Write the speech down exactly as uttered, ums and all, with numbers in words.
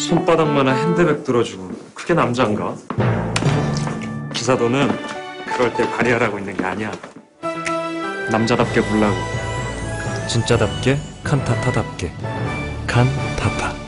손바닥만한 핸드백 들어주고 그게 남자인가? 기사도는 그럴 때 발휘하라고 있는 게 아니야. 남자답게 굴라고. 진짜답게 칸타타답게 칸타타.